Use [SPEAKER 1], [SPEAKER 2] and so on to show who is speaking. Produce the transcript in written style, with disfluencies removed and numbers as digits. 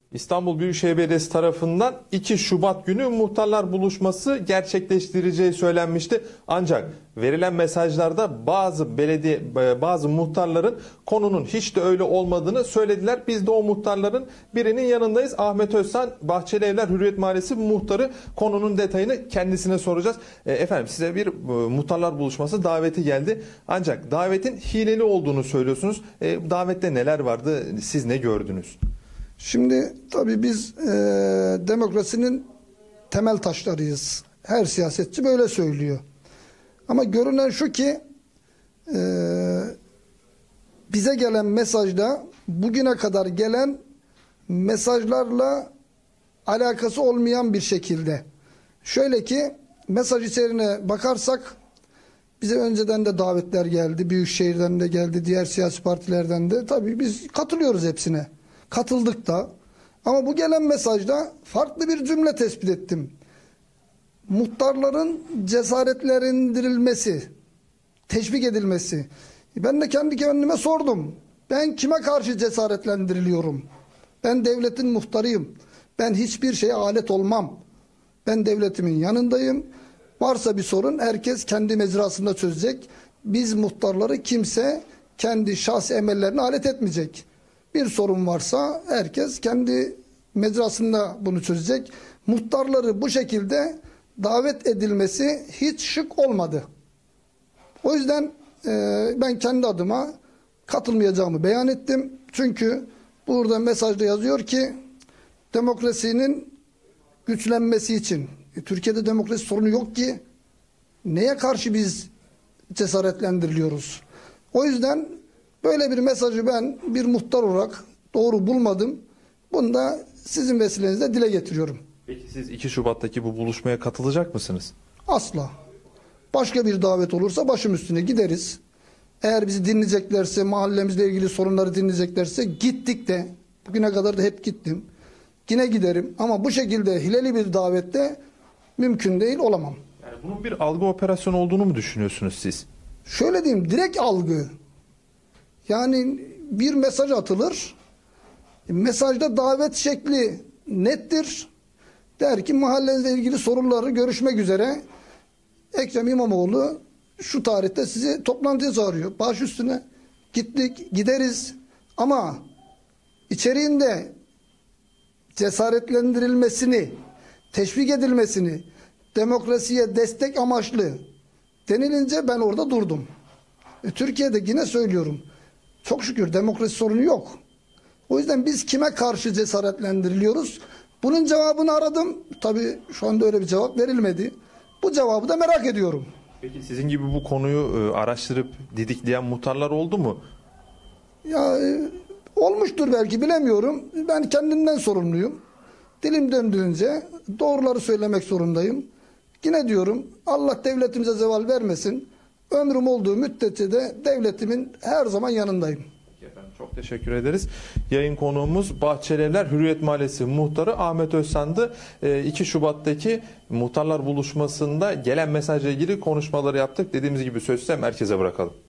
[SPEAKER 1] İstanbul Büyükşehir Belediyesi tarafından 2 Şubat günü muhtarlar buluşması gerçekleştireceği söylenmişti. Ancak verilen mesajlarda bazı muhtarların konunun hiç de öyle olmadığını söylediler. Biz de o muhtarların birinin yanındayız. Ahmet Özsan, Bahçelievler Hürriyet Mahallesi muhtarı. Konunun detayını kendisine soracağız. Efendim, size bir muhtarlar buluşması daveti geldi. Ancak davetin hileli olduğunu söylüyorsunuz. Davette neler vardı? Siz ne gördünüz?
[SPEAKER 2] Şimdi tabii biz demokrasinin temel taşlarıyız. Her siyasetçi böyle söylüyor. Ama görünen şu ki bize gelen mesajda bugüne kadar gelen mesajlarla alakası olmayan bir şekilde. Şöyle ki mesaj içeriğine bakarsak bize önceden de davetler geldi. Büyükşehir'den de geldi. Diğer siyasi partilerden de. Tabii biz katılıyoruz hepsine. Katıldık da. Ama bu gelen mesajda farklı bir cümle tespit ettim. Muhtarların cesaretlendirilmesi, teşvik edilmesi. Ben de kendi kendime sordum. Ben kime karşı cesaretlendiriliyorum? Ben devletin muhtarıyım. Ben hiçbir şeye alet olmam. Ben devletimin yanındayım. Varsa bir sorun herkes kendi mecrasında çözecek. Biz muhtarları kimse kendi şahsi emellerine alet etmeyecek. Bir sorun varsa herkes kendi mecrasında bunu çözecek. Muhtarları bu şekilde davet edilmesi hiç şık olmadı. O yüzden ben kendi adıma katılmayacağımı beyan ettim. Çünkü burada mesajda yazıyor ki demokrasinin güçlenmesi için. Türkiye'de demokrasi sorunu yok ki. Neye karşı biz cesaretlendiriliyoruz? O yüzden böyle bir mesajı ben bir muhtar olarak doğru bulmadım. Bunu da sizin vesilenizle dile getiriyorum.
[SPEAKER 1] Peki siz 2 Şubat'taki bu buluşmaya katılacak mısınız?
[SPEAKER 2] Asla. Başka bir davet olursa başım üstüne gideriz. Eğer bizi dinleyeceklerse, mahallemizle ilgili sorunları dinleyeceklerse gittik de. Bugüne kadar da hep gittim. Yine giderim ama bu şekilde hileli bir davette mümkün değil, olamam.
[SPEAKER 1] Yani bunun bir algı operasyonu olduğunu mu düşünüyorsunuz siz?
[SPEAKER 2] Şöyle diyeyim, direkt algı. Yani bir mesaj atılır. Mesajda davet şekli nettir. Der ki mahallenizle ilgili sorunları görüşmek üzere Ekrem İmamoğlu şu tarihte sizi toplantıya çağırıyor. Baş üstüne gittik, gideriz. Ama içeriğinde cesaretlendirilmesini, teşvik edilmesini, demokrasiye destek amaçlı denilince ben orada durdum. Türkiye'de yine söylüyorum, çok şükür demokrasi sorunu yok. O yüzden biz kime karşı cesaretlendiriliyoruz? Bunun cevabını aradım. Tabii şu anda öyle bir cevap verilmedi. Bu cevabı da merak ediyorum.
[SPEAKER 1] Peki sizin gibi bu konuyu araştırıp didikleyen muhtarlar oldu mu?
[SPEAKER 2] Ya olmuştur belki, bilemiyorum. Ben kendimden sorumluyum. Dilim döndüğünce doğruları söylemek zorundayım. Yine diyorum, Allah devletimize zeval vermesin. Ömrüm olduğu müddetçe de devletimin her zaman yanındayım.
[SPEAKER 1] Efendim, çok teşekkür ederiz. Yayın konuğumuz Bahçelievler Hürriyet Mahallesi muhtarı Ahmet Özsan'dı. 2 Şubat'taki muhtarlar buluşmasında gelen mesajla ilgili konuşmaları yaptık. Dediğimiz gibi sözü merkeze bırakalım.